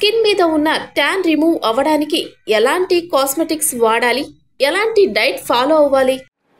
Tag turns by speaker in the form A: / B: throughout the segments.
A: Skin మీద ఉన్న tan remove అవ్వడానికి ఎలాంటి కాస్మెటిక్స్ వాడాలి, ఎలాంటి డైట్ ఫాలో అవ్వాలి?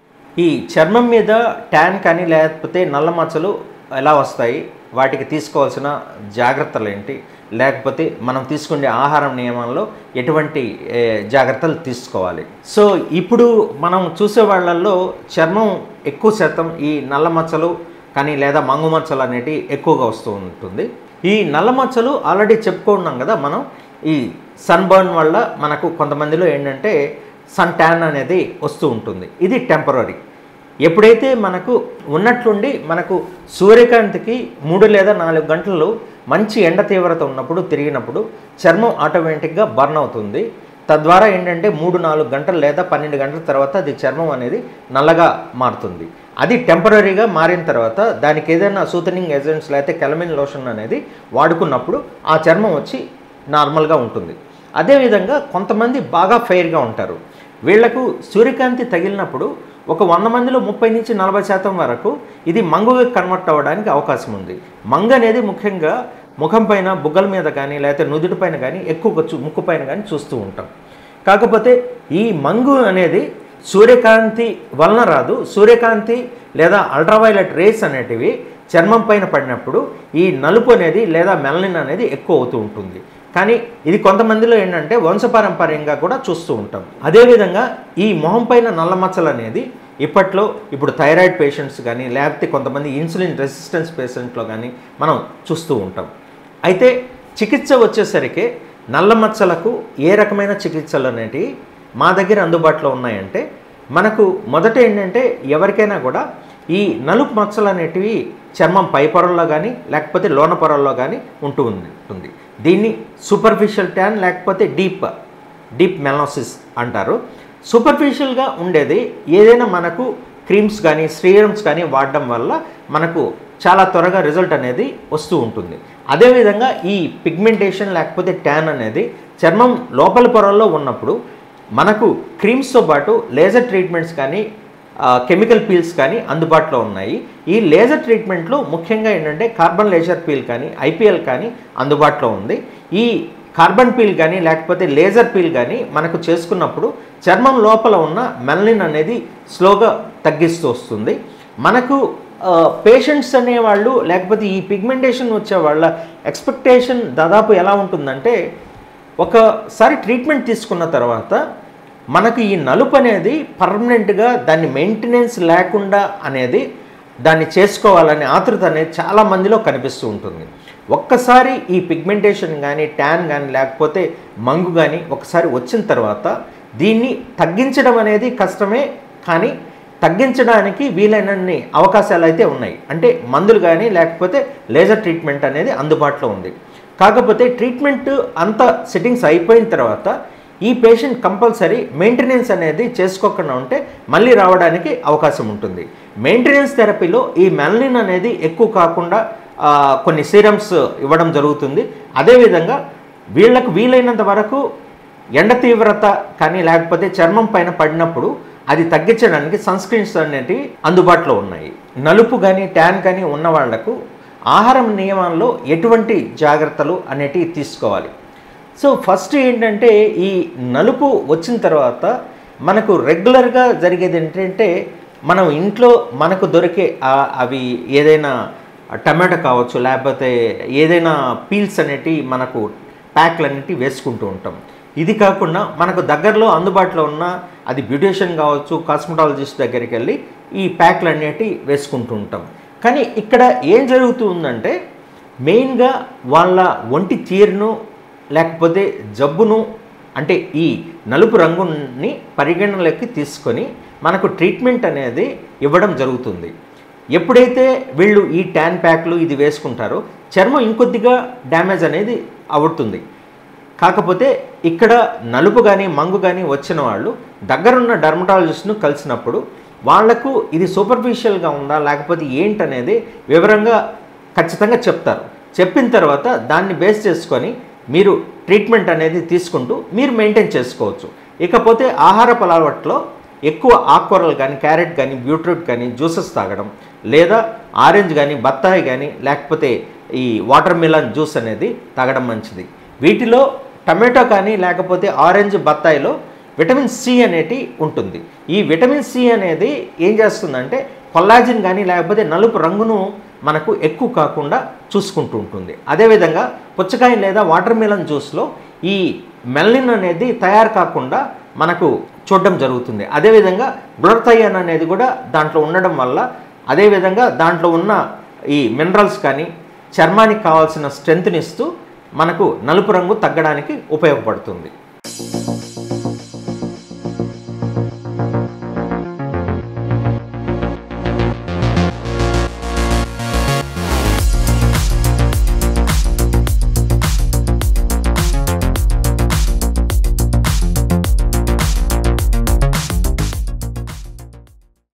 B: ఈ చర్మం మీద ట్యాన్ కానీ లేకపోతే నల్ల మచ్చలు ఎలా వస్తాయి, వాటికి తీసుకోవాల్సిన జాగ్రత్తలు ఏంటి, లేకపోతే మనం తీసుకునే ఆహారం నియమంలో ఎటువంటి జాగ్రత్తలు తీసుకోవాలి. సో ఇప్పుడు మనం చూసే వాళ్ళల్లో చర్మం ఎక్కువ శాతం ఈ నల్ల మచ్చలు కానీ లేదా మంగు మచ్చలు అనేటివి ఎక్కువగా వస్తూ ఉంటుంది. ఈ నల్ల మచ్చలు ఆల్రెడీ చెప్పుకున్నాం కదా మనం, ఈ సన్ బర్న్ వల్ల మనకు కొంతమందిలో ఏంటంటే సన్ ట్యాన్ అనేది వస్తూ ఉంటుంది. ఇది టెంపరరీ. ఎప్పుడైతే మనకు ఉన్నట్లుండి మనకు సూర్యకాంతికి 3 లేదా 4 గంటలు మంచి ఎండ తీవ్రత ఉన్నప్పుడు తిరిగినప్పుడు చర్మం ఆటోమేటిక్గా బర్న్ అవుతుంది. తద్వారా ఏంటంటే 3-4 గంటలు లేదా 12 గంటల తర్వాత అది చర్మం అనేది నల్లగా మారుతుంది. అది టెంపరరీగా మారిన తర్వాత దానికి ఏదైనా సూతనింగ్ ఏజెంట్స్ లేకపోతే కెలమిన్ లోషన్ అనేది వాడుకున్నప్పుడు ఆ చర్మం వచ్చి నార్మల్గా ఉంటుంది. అదేవిధంగా కొంతమంది బాగా ఫెయిర్గా ఉంటారు. వీళ్లకు సూర్యకాంతి తగిలినప్పుడు ఒక 100 మందిలో 30-40% వరకు ఇది మంగుగా కన్వర్ట్ అవ్వడానికి అవకాశం ఉంది. మంగు అనేది ముఖ్యంగా ముఖం పైన, బుగ్గల మీద కానీ లేకపోతే నుదుటి పైన కానీ ఎక్కువగా ముక్కు పైన కానీ చూస్తూ ఉంటాం. కాకపోతే ఈ మంగు అనేది సూర్యకాంతి వలన రాదు. సూర్యకాంతి లేదా అల్ట్రావైలెట్ రేస్ అనేటివి చర్మం పైన పడినప్పుడు ఈ నలుపు అనేది లేదా మెలనిన్ అనేది ఎక్కువ అవుతూ ఉంటుంది. కానీ ఇది కొంతమందిలో ఏంటంటే వంశపారంపర్యంగా కూడా చూస్తూ ఉంటాం. అదేవిధంగా ఈ మొహం పైన నల్ల మచ్చలు అనేది ఇప్పుడు థైరాయిడ్ పేషెంట్స్ కానీ లేకపోతే కొంతమంది ఇన్సులిన్ రెసిస్టెన్స్ పేషెంట్లో కానీ మనం చూస్తూ ఉంటాం. అయితే చికిత్స వచ్చేసరికి నల్ల మచ్చలకు ఏ రకమైన చికిత్సలు అనేటివి మా దగ్గర అందుబాటులో ఉన్నాయంటే, మనకు మొదట ఏంటంటే ఎవరికైనా కూడా ఈ నలుపు మచ్చలు అనేటివి చర్మం పై పొరల్లో కానీ లేకపోతే లోన పొరల్లో కానీ ఉంటూ ఉంటుంది. దీన్ని సూపర్ఫిషియల్ ట్యాన్ లేకపోతే డీప్ మెలనోసిస్ అంటారు. సూపర్ఫిషియల్గా ఉండేది ఏదైనా మనకు క్రీమ్స్ కానీ సీరమ్స్ కానీ వాడడం వల్ల మనకు చాలా త్వరగా రిజల్ట్ అనేది వస్తూ ఉంటుంది. అదేవిధంగా ఈ పిగ్మెంటేషన్ లేకపోతే ట్యాన్ అనేది చర్మం లోపల పొరల్లో ఉన్నప్పుడు మనకు క్రీమ్స్తో పాటు లేజర్ ట్రీట్మెంట్స్ కానీ కెమికల్ పీల్స్ కానీ అందుబాటులో ఉన్నాయి. ఈ లేజర్ ట్రీట్మెంట్లో ముఖ్యంగా ఏంటంటే కార్బన్ లేజర్ పీల్ కానీ ఐపీఎల్ కానీ అందుబాటులో ఉంది. ఈ కార్బన్ పీల్ కానీ లేకపోతే లేజర్ పీల్ కానీ మనకు చేసుకున్నప్పుడు చర్మం లోపల ఉన్న మెలనిన్ అనేది స్లోగా తగ్గిస్తూ వస్తుంది. మనకు పేషెంట్స్ అనేవాళ్ళు లేకపోతే ఈ పిగ్మెంటేషన్ వచ్చే వాళ్ళ ఎక్స్పెక్టేషన్ దాదాపు ఎలా ఉంటుందంటే, ఒకసారి ట్రీట్మెంట్ తీసుకున్న తర్వాత మనకు ఈ నలుపు అనేది పర్మనెంట్గా దాన్ని మెయింటెనెన్స్ లేకుండా అనేది దాన్ని చేసుకోవాలనే ఆతృత అనేది చాలామందిలో కనిపిస్తూ ఉంటుంది. ఒక్కసారి ఈ పిగ్మెంటేషన్ కానీ ట్యాన్ కానీ లేకపోతే మంగు కానీ ఒకసారి వచ్చిన తర్వాత దీన్ని తగ్గించడం అనేది కష్టమే, కానీ తగ్గించడానికి వీలైనన్ని అవకాశాలు అయితే ఉన్నాయి. అంటే మందులు కానీ లేకపోతే లేజర్ ట్రీట్మెంట్ అనేది అందుబాటులో ఉంది. కాకపోతే ట్రీట్మెంట్ అంతా సెట్టింగ్స్ అయిపోయిన తర్వాత ఈ పేషెంట్ కంపల్సరీ మెయింటెనెన్స్ అనేది చేసుకోకుండా ఉంటే మళ్ళీ రావడానికి అవకాశం ఉంటుంది. మెయింటెనెన్స్ థెరపీలో ఈ మెలనిన్ అనేది ఎక్కువ కాకుండా కొన్ని సీరమ్స్ ఇవ్వడం జరుగుతుంది. అదేవిధంగా వీళ్ళకు వీలైనంత వరకు ఎండ తీవ్రత కానీ లేకపోతే చర్మం పైన పడినప్పుడు అది తగ్గించడానికి సన్స్క్రీన్స్ అనేటివి అందుబాటులో ఉన్నాయి. నలుపు కానీ ట్యాన్ కానీ ఉన్న వాళ్లకు ఆహారం నియమాల్లో ఎటువంటి జాగ్రత్తలు అనేటివి తీసుకోవాలి. సో ఫస్ట్ ఏంటంటే ఈ నలుపు వచ్చిన తర్వాత మనకు రెగ్యులర్గా జరిగేది ఏంటంటే, మనం ఇంట్లో మనకు దొరికే అవి ఏదైనా టమాటో కావచ్చు లేకపోతే ఏదైనా పీల్స్ అనేటివి మనకు ప్యాక్లు అనేటివి వేసుకుంటూ ఉంటాం. ఇది కాకుండా మనకు దగ్గరలో అందుబాటులో ఉన్న అది బ్యూటీషియన్ కావచ్చు, కాస్మెటాలజిస్ట్ దగ్గరికి వెళ్ళి ఈ ప్యాక్లు అనేటివి వేసుకుంటూ ఉంటాం. కానీ ఇక్కడ ఏం జరుగుతుందంటే, మెయిన్గా వాళ్ళ ఒంటి తీరును లేకపోతే జబ్బును అంటే ఈ నలుపు రంగుని పరిగణనలోకి తీసుకొని మనకు ట్రీట్మెంట్ అనేది ఇవ్వడం జరుగుతుంది. ఎప్పుడైతే వీళ్ళు ఈ ట్యాన్ ప్యాక్లు ఇది వేసుకుంటారో చర్మం ఇంకొద్దిగా డ్యామేజ్ అనేది అవుతుంది. కాకపోతే ఇక్కడ నలుపు కానీ మంగు కానీ వచ్చిన వాళ్ళు దగ్గరున్న డర్మటాలజిస్ట్ను కలిసినప్పుడు వాళ్లకు ఇది సూపర్ఫిషియల్గా ఉందా లేకపోతే ఏంటనేది వివరంగా ఖచ్చితంగా చెప్తారు. చెప్పిన తర్వాత దాన్ని బేస్ చేసుకొని మీరు ట్రీట్మెంట్ అనేది తీసుకుంటూ మీరు మెయింటైన్ చేసుకోవచ్చు. ఇకపోతే ఆహారపు అలవాట్లో ఎక్కువ ఆకుకూరలు కానీ క్యారెట్ కానీ బీట్రూట్ కానీ జ్యూసెస్ తాగడం, లేదా ఆరెంజ్ కానీ బత్తాయి కానీ లేకపోతే ఈ వాటర్ మిలన్ జ్యూస్ అనేది తాగడం మంచిది. వీటిలో టమాటో కానీ లేకపోతే ఆరెంజ్ బత్తాయిలో విటమిన్ సి అనేటి ఉంటుంది. ఈ విటమిన్ సి అనేది ఏం చేస్తుందంటే కొల్లాజిన్ కానీ లేకపోతే నలుపు రంగును మనకు ఎక్కువ కాకుండా చూసుకుంటూ ఉంటుంది. అదేవిధంగా పుచ్చకాయ లేదా వాటర్ మిలన్ జ్యూస్లో ఈ మెలనిన్ అనేది తయారు కాకుండా మనకు చూడడం జరుగుతుంది. అదేవిధంగా గ్లూటథయోన్ అనేది కూడా దాంట్లో ఉండడం వల్ల, అదేవిధంగా దాంట్లో ఉన్న ఈ మినరల్స్ కానీ చర్మానికి కావాల్సిన స్ట్రెంగ్త్ని ఇస్తూ మనకు నలుపు రంగు తగ్గడానికి ఉపయోగపడుతుంది.